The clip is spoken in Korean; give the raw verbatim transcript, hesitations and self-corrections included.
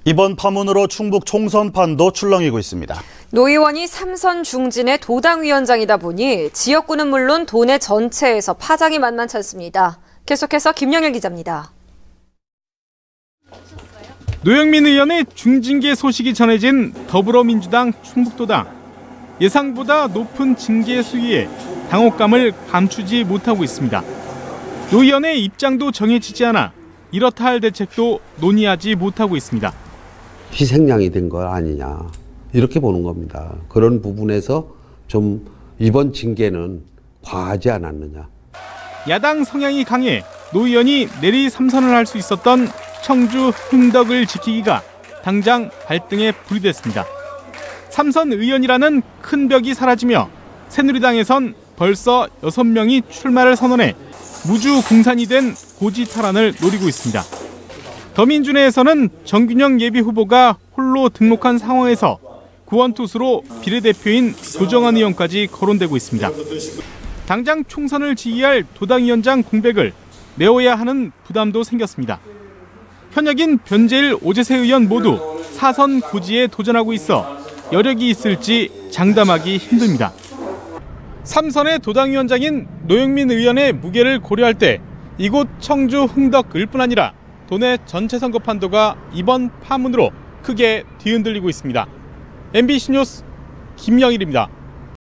이번 파문으로 충북 총선판도 출렁이고 있습니다. 노 의원이 삼선 중진의 도당위원장이다 보니 지역구는 물론 도내 전체에서 파장이 만만치 않습니다. 계속해서 김영일 기자입니다. 노영민 의원의 중징계 소식이 전해진 더불어민주당 충북도당. 예상보다 높은 징계 수위에 당혹감을 감추지 못하고 있습니다. 노 의원의 입장도 정해지지 않아 이렇다 할 대책도 논의하지 못하고 있습니다. 희생양이 된 거 아니냐 이렇게 보는 겁니다. 그런 부분에서 좀 이번 징계는 과하지 않았느냐. 야당 성향이 강해 노 의원이 내리 삼선을 할 수 있었던 청주 흥덕을 지키기가 당장 발등에 불이 됐습니다. 삼선 의원이라는 큰 벽이 사라지며 새누리당에선 벌써 여섯 명이 출마를 선언해 무주공산이 된 고지탈환을 노리고 있습니다. 더민주내에서는 정균영 예비후보가 홀로 등록한 상황에서 구원투수로 비례대표인 조정환 의원까지 거론되고 있습니다. 당장 총선을 지휘할 도당위원장 공백을 메워야 하는 부담도 생겼습니다. 현역인 변재일, 오재세 의원 모두 사선 고지에 도전하고 있어 여력이 있을지 장담하기 힘듭니다. 삼선의 도당위원장인 노영민 의원의 무게를 고려할 때 이곳 청주 흥덕을 뿐 아니라 도내 전체 선거 판도가 이번 파문으로 크게 뒤흔들리고 있습니다. 엠비씨 뉴스 김영일입니다.